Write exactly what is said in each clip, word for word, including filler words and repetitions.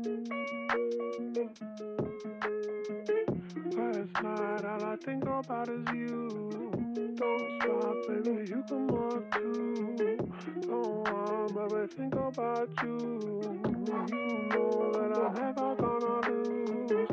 Last night, all I think about is you. Don't stop, baby, you come up too. Don't want, baby, think about you. You know that I'm never gonna lose.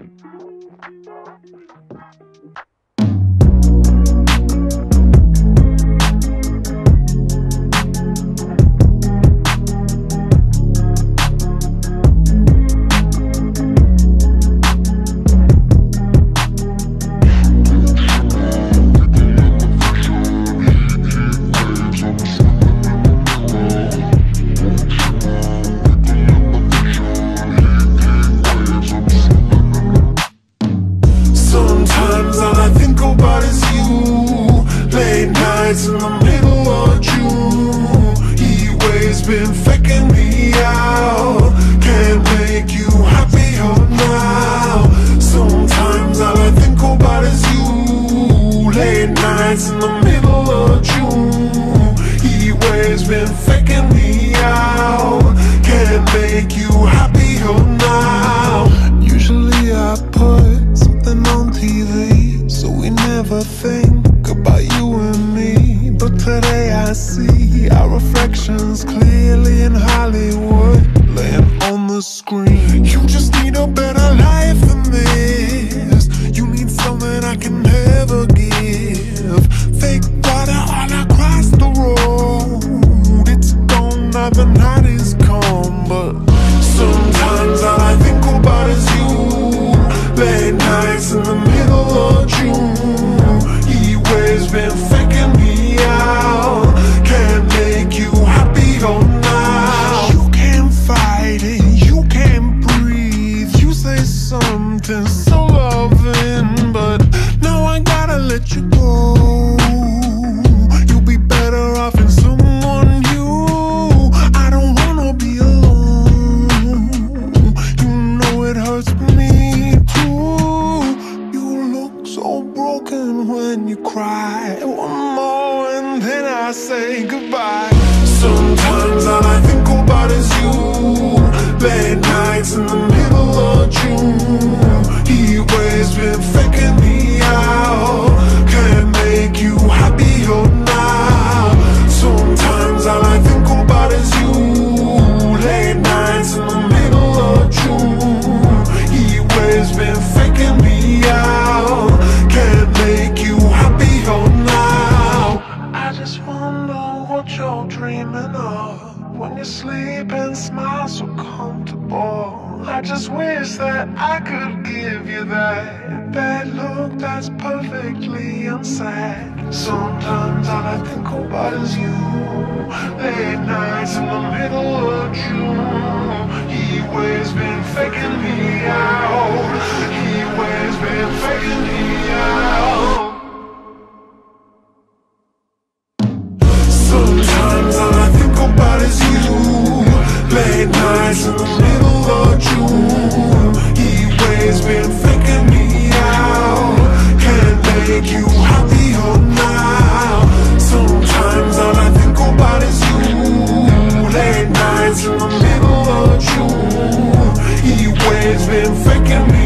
In the middle of June, heatwaves been faking me out. Can't make you happier now. Sometimes all I think about is you. Late nights in the middle of June, heatwaves been faking me out. Can't make you happier now. Usually I put something on T V, so we never think about you and me. But today I see our reflections clearly in Hollywood, laying on the screen. You just need a better life than this. You need something I can never give. Fake water all across the road. It's gone now, the night is come. But sometimes all I think about is you. Late nights in the middle of June, heatwaves been faking me out. Can't make you happier now. You can't fight it, you can't breathe. You say something so loving, but now I gotta let you go. You'll be better off in someone new. I don't wanna be alone. You know it hurts me too. You look so broken when you cry. One more and then I say goodbye. Sometimes all I think about is you. Late nights in the middle of June, heatwaves been faking me out. Can't make you happier now. Sometimes all I think about is you. Late nights in the middle of June, heatwaves been faking me out. Can't make you happier now. I just wonder what you're dreaming of when you sleep and smile so comfortable. I just wish that I could give you that that look that's perfectly unsaid. Sometimes all I think about is you. Late nights in the middle of June, heatwaves been faking me out. Heatwaves been faking me out. Sometimes all I think about is you. Late nights in the middle of June, heatwaves been faking me out. Can't make you happier now. Sometimes all I think about is you. Late nights in the middle of June, heatwaves been faking me